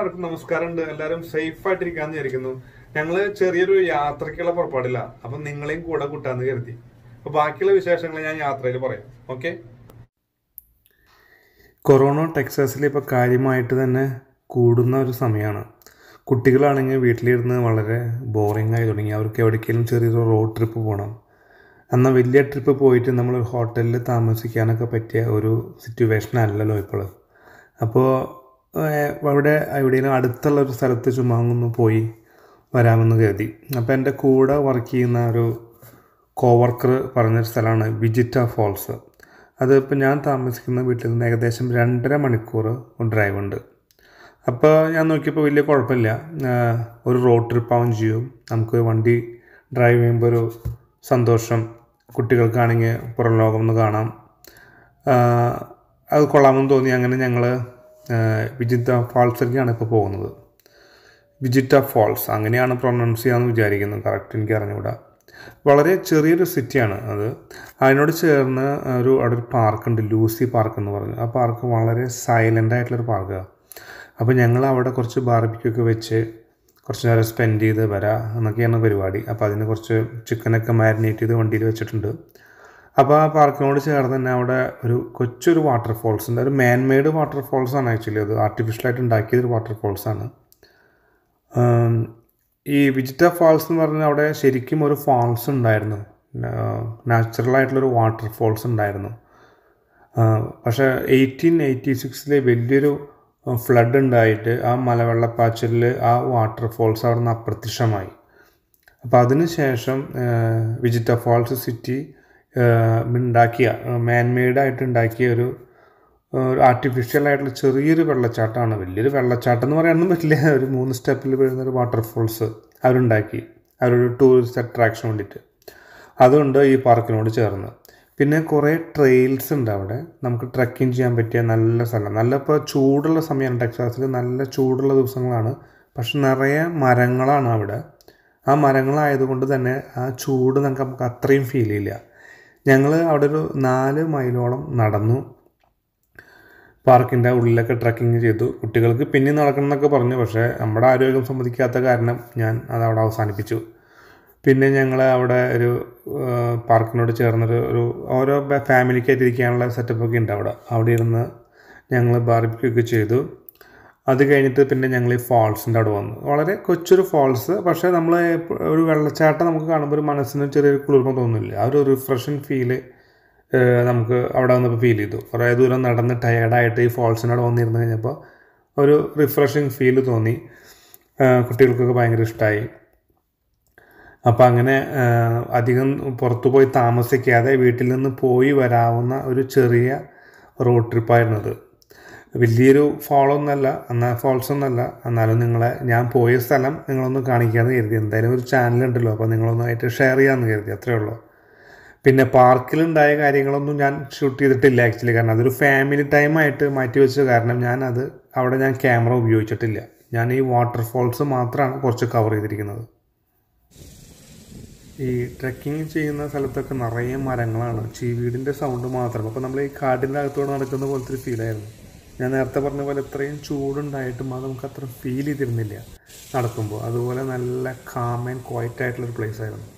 എല്ലാവർക്കും നമസ്കാരമുണ്ട്. എല്ലാവരും സേഫ് ആയിട്ടിരിക്കാന്ന് വിചാരിക്കുന്നു. ഞങ്ങള് ചെറിയൊരു യാത്രയ്ക്കുള്ള പുറപ്പാടില്ല. അപ്പൊ നിങ്ങളെയും കൂടെ കൂട്ടാന്ന് കരുതി. അപ്പൊ ബാക്കിയുള്ള വിശേഷങ്ങൾ ഞാൻ യാത്രയിൽ പറയാം. ഓക്കെ. കൊറോണ ടെക്സാസിൽ ഇപ്പോൾ കാര്യമായിട്ട് തന്നെ കൂടുന്ന ഒരു സമയമാണ്. കുട്ടികളാണെങ്കിൽ വീട്ടിലിരുന്ന് വളരെ ബോറിംഗ് ആയി തുടങ്ങി. അവർക്ക് എവിടേക്കെങ്കിലും ചെറിയൊരു റോഡ് ട്രിപ്പ് പോകണം. എന്നാൽ വലിയ ട്രിപ്പ് പോയിട്ട് നമ്മൾ ഹോട്ടലിൽ താമസിക്കാനൊക്കെ പറ്റിയ ഒരു സിറ്റുവേഷൻ അല്ലല്ലോ ഇപ്പോൾ. അപ്പോൾ എവിടെയെങ്കിലും അടുത്തുള്ള ഒരു സ്ഥലത്ത് ചുമ്മാ ഒന്ന് പോയി വരാമെന്ന് കരുതി. അപ്പോൾ എൻ്റെ കൂടെ വർക്ക് ചെയ്യുന്ന ഒരു കോവർക്കർ പറഞ്ഞൊരു സ്ഥലമാണ് വിജിറ്റ ഫാൾസ്. അതിപ്പോൾ ഞാൻ താമസിക്കുന്ന വീട്ടിൽ നിന്ന് ഏകദേശം 2.5 മണിക്കൂർ ഡ്രൈവ് ഉണ്ട്. അപ്പോൾ ഞാൻ നോക്കിയപ്പോൾ വലിയ കുഴപ്പമില്ല. ഒരു റോഡ് ട്രിപ്പ് ആവും ചെയ്യും. നമുക്ക് വണ്ടി ഡ്രൈവ് ചെയ്യുമ്പോൾ ഒരു സന്തോഷം. കുട്ടികൾക്കാണെങ്കിൽ പുറം ലോകം ഒന്ന് കാണാം. അത് കൊള്ളാമെന്ന് തോന്നി. അങ്ങനെ ഞങ്ങൾ വിജിറ്റ ഫാൾസിലേക്കാണ് ഇപ്പോൾ പോകുന്നത്. വിജിറ്റ ഫാൾസ് അങ്ങനെയാണ് പ്രൊനൗൺസ് ചെയ്യാമെന്ന് വിചാരിക്കുന്നത്. കറക്റ്റ് എനിക്ക് അറിഞ്ഞുകൂടാ. വളരെ ചെറിയൊരു സിറ്റിയാണ് അത്. അതിനോട് ചേർന്ന് അവിടെ ഒരു പാർക്കുണ്ട്, ലൂസി പാർക്ക് എന്ന് പറഞ്ഞു. ആ പാർക്ക് വളരെ സൈലൻ്റ് ആയിട്ടുള്ളൊരു പാർക്കാണ്. അപ്പോൾ ഞങ്ങൾ അവിടെ കുറച്ച് ബാർബിക്യൊക്കെ വെച്ച് കുറച്ച് നേരം സ്പെൻഡ് ചെയ്ത് വരാം എന്നൊക്കെയാണ് പരിപാടി. അപ്പോൾ അതിന് കുറച്ച് ചിക്കനൊക്കെ മാരിനേറ്റ് ചെയ്ത് വണ്ടിയിൽ വെച്ചിട്ടുണ്ട്. അപ്പോൾ ആ പാർക്കിനോട് ചേർന്ന് തന്നെ അവിടെ കൊച്ചൊരു വാട്ടർഫോൾസ് ഉണ്ട്. ഒരു മാൻമെയ്ഡ് വാട്ടർഫോൾസാണ് ആക്ച്വലി. അത് ആർട്ടിഫിഷ്യലായിട്ട് ഉണ്ടാക്കിയൊരു വാട്ടർഫോൾസാണ്. ഈ വിജിറ്റ ഫാൾസ് എന്ന് പറഞ്ഞാൽ അവിടെ ശരിക്കും ഒരു ഫാൾസ് ഉണ്ടായിരുന്നു, നാച്ചുറലായിട്ടുള്ളൊരു വാട്ടർഫോൾസ് ഉണ്ടായിരുന്നു. പക്ഷേ 1886 വലിയൊരു ഫ്ലഡ് ഉണ്ടായിട്ട് ആ മലവെള്ളപ്പാച്ചിലിൽ ആ വാട്ടർഫോൾസ് അവിടെ നിന്ന് അപ്രത്യക്ഷമായി. അപ്പോൾ അതിന് ശേഷം വിജിറ്റ ഫാൾസ് സിറ്റി ഉണ്ടാക്കിയ മാൻമെയ്ഡായിട്ട് ഉണ്ടാക്കിയ ഒരു ആർട്ടിഫിഷ്യലായിട്ടുള്ള ചെറിയൊരു വെള്ളച്ചാട്ടമാണ്. വലിയൊരു വെള്ളച്ചാട്ടം എന്ന് പറയാനൊന്നും പറ്റില്ല. ഒരു 3 സ്റ്റെപ്പിൽ വീഴുന്നൊരു വാട്ടർഫോൾസ് അവരുണ്ടാക്കി, അവരൊരു ടൂറിസ്റ്റ് അട്രാക്ഷൻ വേണ്ടിയിട്ട്. അതുകൊണ്ട് ഈ പാർക്കിനോട് ചേർന്ന് പിന്നെ കുറേ ട്രെയിൽസ് ഉണ്ട് അവിടെ. നമുക്ക് ട്രക്കിങ് ചെയ്യാൻ പറ്റിയ നല്ല സ്ഥലം. നല്ല ഇപ്പോൾ ചൂടുള്ള സമയമാണ് ടെക്സാസിൽ, നല്ല ചൂടുള്ള ദിവസങ്ങളാണ്. പക്ഷെ നിറയെ മരങ്ങളാണ് അവിടെ. ആ മരങ്ങളായതുകൊണ്ട് തന്നെ ആ ചൂട് നമുക്ക് അത്രയും ഫീൽ ചെയ്യില്ല. ഞങ്ങൾ അവിടെ ഒരു 4 മൈലോളം നടന്നു. പാർക്കിൻ്റെ ഉള്ളിലൊക്കെ ട്രക്കിങ് ചെയ്തു. കുട്ടികൾക്ക് പിന്നെ നടക്കണം എന്നൊക്കെ പറഞ്ഞു. പക്ഷേ നമ്മുടെ ആരോഗ്യം സമ്മതിക്കാത്ത കാരണം ഞാൻ അതവിടെ അവസാനിപ്പിച്ചു. പിന്നെ ഞങ്ങൾ അവിടെ ഒരു പാർക്കിനോട് ചേർന്നൊരു ഓരോ ഫാമിലിക്കായിട്ട് ഇരിക്കാനുള്ള സെറ്റപ്പൊക്കെ ഉണ്ട് അവിടെ ഇരുന്ന് ഞങ്ങൾ ബാർബിക്യൊക്കെ ചെയ്തു. അത് കഴിഞ്ഞിട്ട് പിന്നെ ഞങ്ങൾ ഈ ഫാൾസിൻ്റെ അവിടെ വന്നു. വളരെ കൊച്ചൊരു ഫാൾസ്. പക്ഷേ നമ്മൾ ഒരു വെള്ളച്ചാട്ടം നമുക്ക് കാണുമ്പോൾ ഒരു മനസ്സിന് ചെറിയൊരു കുളിർമ തോന്നില്ല. ആ ഒരു റിഫ്രഷിങ് ഫീല് നമുക്ക് അവിടെ വന്നപ്പോൾ ഫീൽ ചെയ്തു. കുറേ ദൂരം നടന്ന് ടയേർഡായിട്ട് ഈ ഫാൾസിനോട് വന്നിരുന്ന് കഴിഞ്ഞപ്പോൾ ഒരു റിഫ്രഷിങ് ഫീല് തോന്നി. കുട്ടികൾക്കൊക്കെ ഭയങ്കര ഇഷ്ടമായി. അപ്പോൾ അങ്ങനെ അധികം പുറത്തു പോയി താമസിക്കാതെ വീട്ടിൽ നിന്ന് പോയി വരാവുന്ന ഒരു ചെറിയ റോഡ് ട്രിപ്പായിരുന്നത്. വലിയൊരു ഫാൾസൊന്നല്ല. എന്നാലും ഞാൻ പോയ സ്ഥലം നിങ്ങളൊന്ന് കാണിക്കാമെന്ന് കരുതി. എന്തായാലും ഒരു ചാനലുണ്ടല്ലോ, അപ്പോൾ നിങ്ങളൊന്നായിട്ട് ഷെയർ ചെയ്യാമെന്ന് കരുതി, അത്രയേ ഉള്ളൂ. പിന്നെ പാർക്കിലുണ്ടായ കാര്യങ്ങളൊന്നും ഞാൻ ഷൂട്ട് ചെയ്തിട്ടില്ല ആക്ച്വലി. കാരണം അതൊരു ഫാമിലി ടൈമായിട്ട് മാറ്റി വെച്ച കാരണം അവിടെ ഞാൻ ക്യാമറ ഉപയോഗിച്ചിട്ടില്ല. ഞാൻ ഈ വാട്ടർഫോൾസ് മാത്രമാണ് കുറച്ച് കവർ ചെയ്തിരിക്കുന്നത്. ഈ ട്രെക്കിങ് ചെയ്യുന്ന സ്ഥലത്തൊക്കെ നിറയെ മരങ്ങളാണ്. ചീവീടിൻ്റെ സൗണ്ട് മാത്രം. അപ്പോൾ നമ്മൾ ഈ കാടിൻ്റെ അകത്തോടെ നടക്കുന്ന പോലത്തെ ഒരു ഫീലായിരുന്നു. ഞാൻ നേരത്തെ പറഞ്ഞ പോലെ ഇത്രയും ചൂടുണ്ടായിട്ടും അത് നമുക്ക് അത്ര ഫീൽ ചെയ്തിരുന്നില്ല നടക്കുമ്പോൾ. അതുപോലെ നല്ല കാം ആൻഡ് ക്വയറ്റ് ആയിട്ടുള്ളൊരു പ്ലേസ് ആയിരുന്നു.